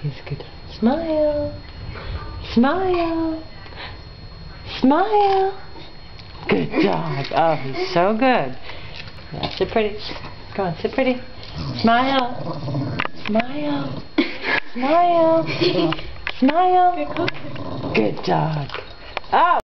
He's a good dog. Smile. Smile. Smile. Good dog. Oh, he's so good. Yeah, sit pretty. Go on, sit pretty. Smile. Smile. Smile. Smile. Good dog. Oh!